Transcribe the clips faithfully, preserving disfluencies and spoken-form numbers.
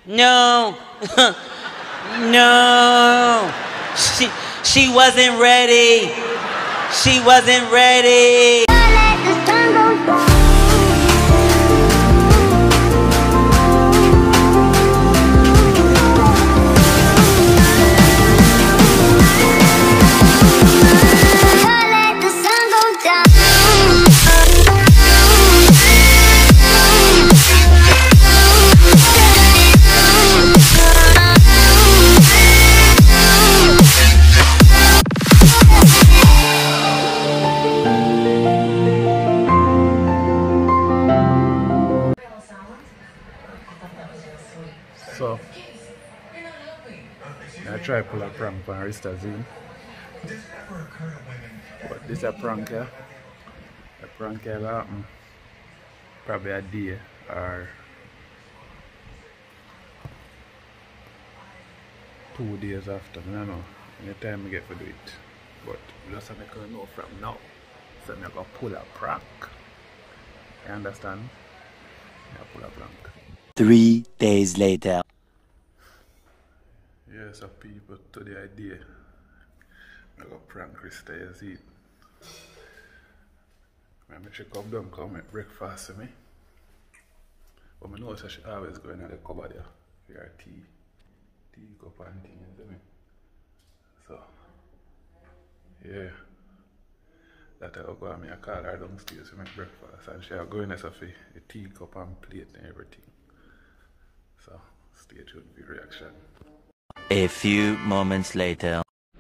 No. No. She, she wasn't ready. She wasn't ready. So, I try to pull a prank on Rista Zine. But this is a prank, yeah? A prank here will happen probably a day or two days after. I don't know. Any time I get to do it. But just to make you know from now. So I'm going to pull a prank. You understand? I pull a prank. Three days later. Yes, so people, to the idea. I'm going to prank Rista, you see it. I'm going to check up them, come make breakfast for me. But I know she always go in the cupboard there. For her tea. Tea cup and things, you see me? So, yeah. That I'll go and I call her downstairs to make breakfast. And she'll go in there for the tea cup and plate and everything. So, stay tuned for the reaction. A few moments later.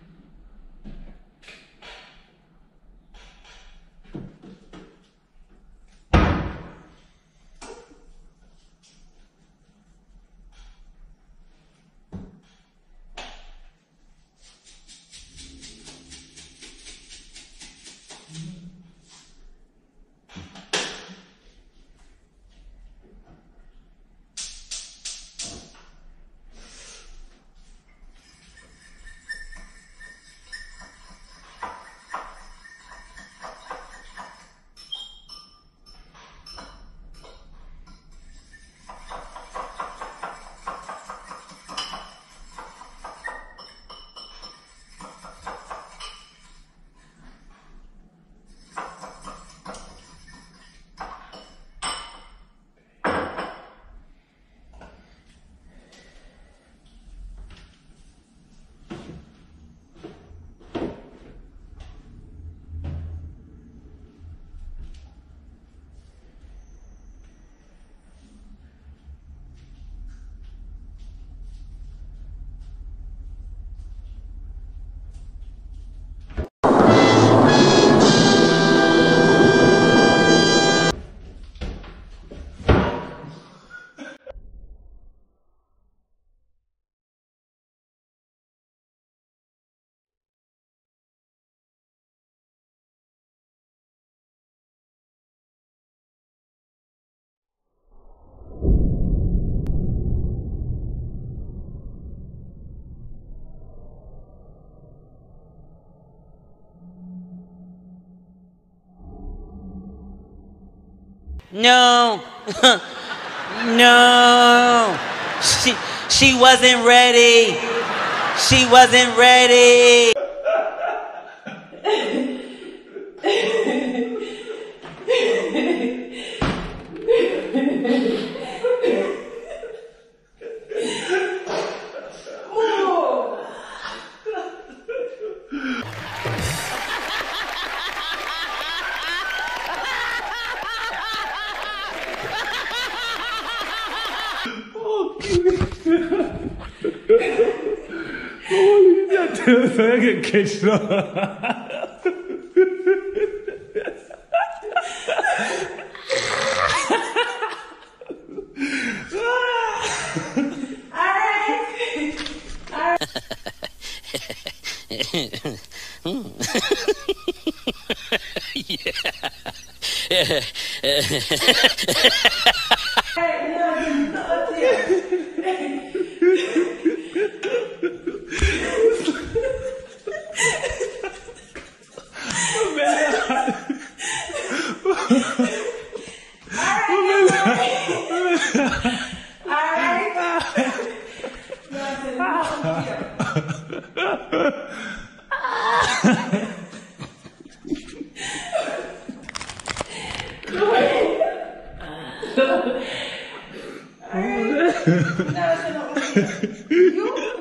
No. No. She, she wasn't ready. She wasn't ready. I get catched up. Alright. Alright. Now it's not you.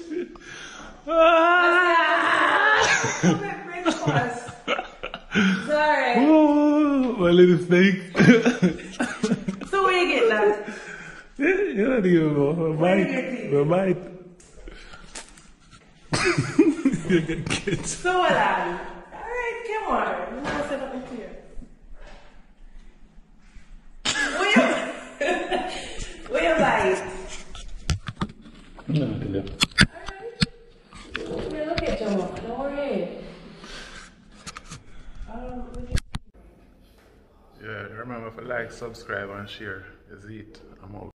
Come at breakfast. Sorry. Oh, my little snake. So where you get that? You don't even know. Bite. Bite. You get kids. So what I? Alright, come on. You want to set up in here. Where you Where you bite? No, I tell you. Alright. Look at you. Don't worry. Um, yeah, remember to like, subscribe, and share. Is it? I'm out.